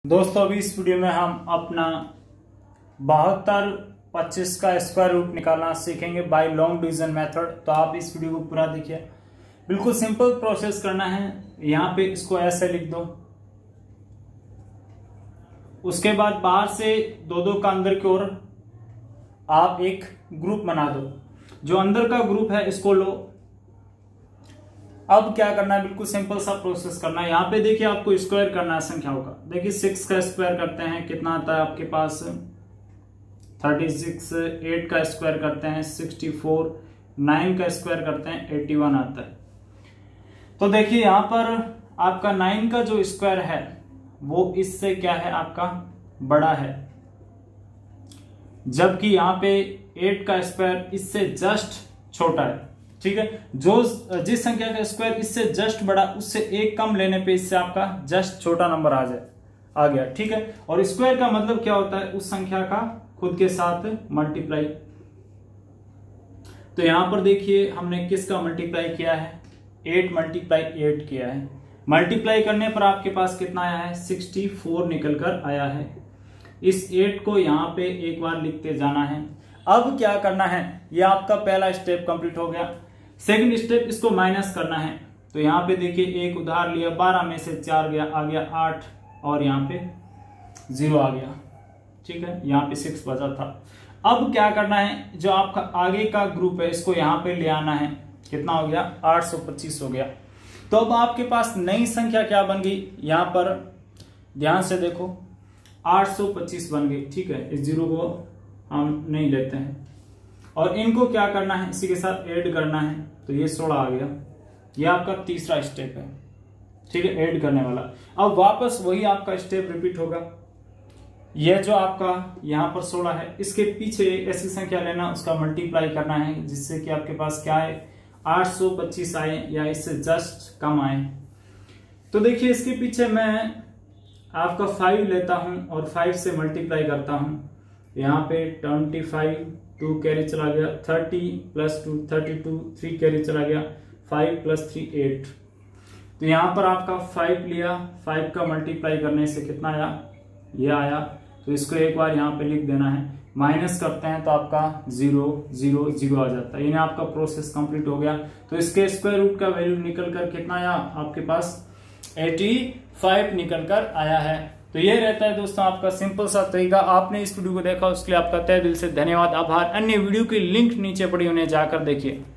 दोस्तों अभी इस वीडियो में हम अपना 72/25 का स्क्वायर रूट निकालना सीखेंगे बाय लॉन्ग डिवीजन मेथड। तो आप इस वीडियो को पूरा देखिए। बिल्कुल सिंपल प्रोसेस करना है। यहाँ पे इसको ऐसे लिख दो। उसके बाद बाहर से दो का अंदर की ओर आप एक ग्रुप बना दो। जो अंदर का ग्रुप है इसको लो। अब क्या करना है, बिल्कुल सिंपल सा प्रोसेस करना है। यहाँ पे देखिए आपको स्क्वायर करना है संख्याओं का। देखिए 6 का स्क्वायर करते हैं, कितना आता है आपके पास 36। 8 का स्क्वायर करते हैं 64। 9 का स्क्वायर करते हैं 81 आता है। तो देखिए यहाँ पर आपका 9 का जो स्क्वायर है वो इससे क्या है, आपका बड़ा है, जबकि यहाँ पे 8 का स्क्वायर इससे जस्ट छोटा है। ठीक है, जिस संख्या का स्क्वायर इससे जस्ट बड़ा उससे एक कम लेने पे इससे आपका जस्ट छोटा नंबर आ गया। ठीक है, और स्क्वायर का मतलब क्या होता है, उस संख्या का खुद के साथ मल्टीप्लाई। तो यहां पर देखिए हमने किसका मल्टीप्लाई किया है, 8 × 8 किया है। मल्टीप्लाई करने पर आपके पास कितना आया है, 64 निकल कर आया है। इस 8 को यहां पे एक बार लिखते जाना है। अब क्या करना है, ये आपका पहला स्टेप कंप्लीट हो गया। सेकंड स्टेप, इसको माइनस करना है। तो यहाँ पे देखिए एक उधार लिया, 12 में से 4 गया, आ गया 8 और यहाँ पे 0 आ गया। ठीक है, यहाँ पे 6 बचा था। अब क्या करना है, जो आपका आगे का ग्रुप है इसको यहाँ पे ले आना है। कितना हो गया, 825 हो गया। तो अब आपके पास नई संख्या क्या बन गई, यहाँ पर ध्यान से देखो 825 बन गई। ठीक है, इस 0 को हम नहीं लेते हैं और इनको क्या करना है, इसी के साथ ऐड करना है। तो ये 16 आ गया। ये आपका तीसरा स्टेप है। ठीक है, ऐड करने वाला। अब वापस वही आपका स्टेप रिपीट होगा। यह जो आपका यहाँ पर 16 है, इसके पीछे ऐसी संख्या लेना, उसका मल्टीप्लाई करना है, जिससे कि आपके पास क्या है, 825 आए या इससे जस्ट कम आए। तो देखिए इसके पीछे मैं आपका 5 लेता हूं और 5 से मल्टीप्लाई करता हूं। यहाँ पे 25, 2 कैरी चला गया, 30 + 2 32, 3 कैरी चला गया, 5 + 3 8। तो यहाँ पर आपका 5 लिया, 5 का मल्टीप्लाई करने से कितना आया, ये आया। तो इसको एक बार यहाँ पे लिख देना है। माइनस करते हैं तो आपका 0 0 0 आ जाता है। यानी आपका प्रोसेस कंप्लीट हो गया। तो इसके स्क्वायर रूट का वैल्यू निकल कर कितना आया, आपके पास 85 निकल कर आया है। तो ये रहता है दोस्तों आपका सिंपल सा तरीका। आपने इस वीडियो को देखा उसके लिए आपका तहे दिल से धन्यवाद, आभार। अन्य वीडियो की लिंक नीचे पड़ी उन्हें जाकर देखिए।